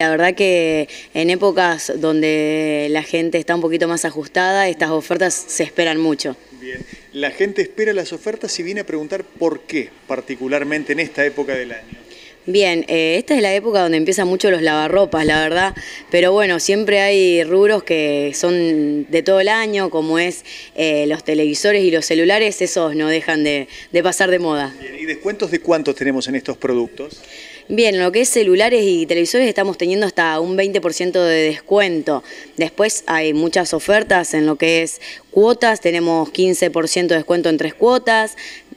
La verdad que en épocas donde la gente está un poquito más ajustada, estas ofertas se esperan mucho. Bien, la gente espera las ofertas y viene a preguntar por qué, particularmente en esta época del año. Bien, esta es la época donde empiezan mucho los lavarropas, la verdad, pero bueno, siempre hay rubros que son de todo el año, como es los televisores y los celulares, esos no dejan de pasar de moda. Bien, ¿y descuentos de cuántos tenemos en estos productos? Bien, lo que es celulares y televisores estamos teniendo hasta un 20% de descuento. Después hay muchas ofertas en lo que es cuotas, tenemos 15% de descuento en 3 cuotas,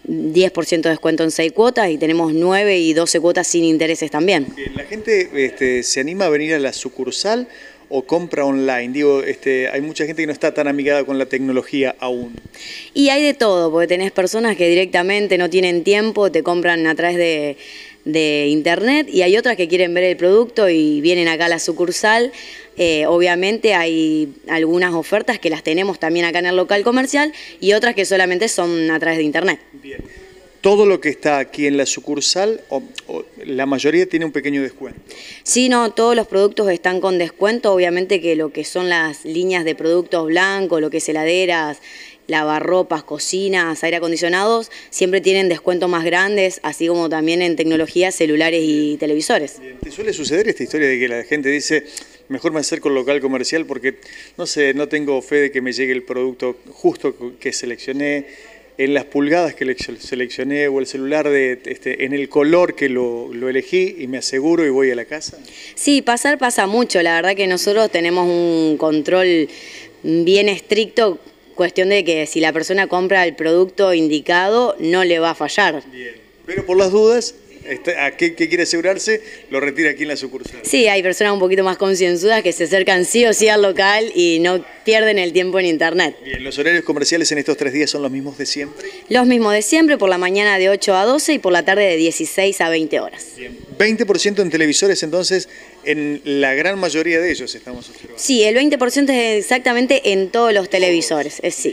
10% de descuento en 6 cuotas y tenemos 9 y 12 cuotas sin intereses también. Bien, ¿la gente se anima a venir a la sucursal o compra online? Digo, hay mucha gente que no está tan amigada con la tecnología aún. Y hay de todo, porque tenés personas que directamente no tienen tiempo, te compran a través de internet, y hay otras que quieren ver el producto y vienen acá a la sucursal. Obviamente hay algunas ofertas que las tenemos también acá en el local comercial y otras que solamente son a través de internet. Bien. Todo lo que está aquí en la sucursal, o la mayoría tiene un pequeño descuento. Sí, no, todos los productos están con descuento. Obviamente que lo que son las líneas de productos blancos, lo que es heladeras, lavarropas, cocinas, aire acondicionados, siempre tienen descuentos más grandes, así como también en tecnología, celulares y televisores. Bien. ¿Te suele suceder esta historia de que la gente dice, mejor me acerco al local comercial porque, no sé, no tengo fe de que me llegue el producto justo que seleccioné, en las pulgadas que seleccioné, o el celular en el color que lo elegí, y me aseguro y voy a la casa? Sí, pasa mucho. La verdad que nosotros tenemos un control bien estricto, cuestión de que si la persona compra el producto indicado no le va a fallar. Bien, pero por las dudas, ¿a qué quiere asegurarse? Lo retira aquí en la sucursal. Sí, hay personas un poquito más concienzudas que se acercan sí o sí al local y no pierden el tiempo en internet. Bien, ¿los horarios comerciales en estos 3 días son los mismos de siempre? Los mismos de siempre, por la mañana de 8 a 12 y por la tarde de 16 a 20 horas. Bien. 20% en televisores, entonces, en la gran mayoría de ellos estamos observando. Sí, el 20% es exactamente en todos los televisores, sí.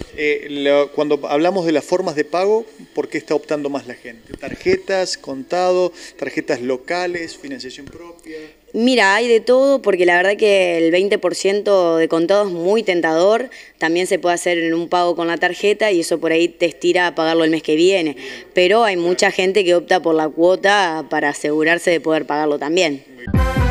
Cuando hablamos de las formas de pago, ¿por qué está optando más la gente? ¿Tarjetas, contado, tarjetas locales, financiación propia? Mira, hay de todo, porque la verdad que el 20% de contado es muy tentador. También se puede hacer en un pago con la tarjeta y eso por ahí te estira a pagarlo el mes que viene. Pero hay mucha gente que opta por la cuota para asegurarse de poder pagarlo también.